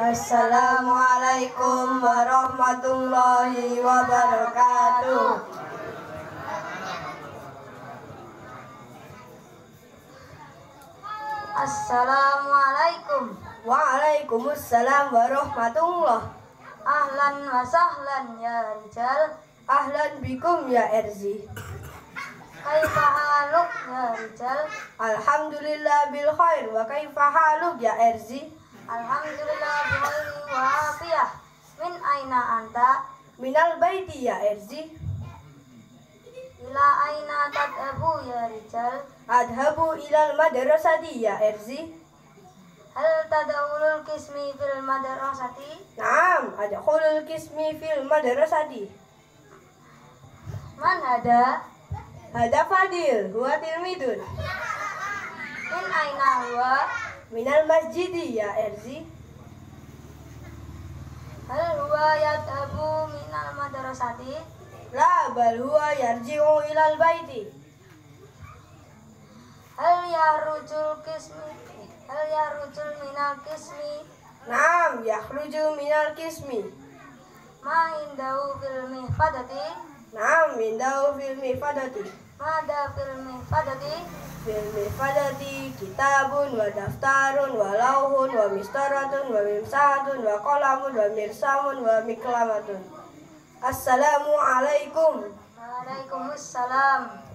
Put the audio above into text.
Assalamualaikum warahmatullahi wabarakatuh. Assalamualaikum. Waalaikumsalam warahmatullah. Ahlan wa sahlan ya rijal. Ahlan bikum ya Erzi. Kaifa haluk ya rijal. Alhamdulillah bil khair wa kaifa haluk ya Erzi. Alhamdulillah bihairi wa afiyah. Min aina anta? Minal baiti ya Erzi. Ila aina tadhabu ya rijal. Adhabu ilal madrasati ya Erzi. Hal tadawulul kismi fil madrasati? Naam, adkhulul kismi fil madrasati. Man hada? Hada Fadil, huwa tilmidun. Min aina huwa? Minal masjidi ya Erzi. Hal huwa yadhabu minal madrasati? La bal huwa yarji'u ilal baiti. Hal yarujul minal kismi? Naam, yakhruju minal kismi. Ma indahu fil mihfadati? Naam, indahu fil mifadati. Mada fil mihfadati? Fil mifadati kitabun wa daftarun wa lauhun wa mistaratun wa mimsahatun wa qalamun wa mirsamun wa miklamatun. Assalamualaikum. Waalaikumsalam.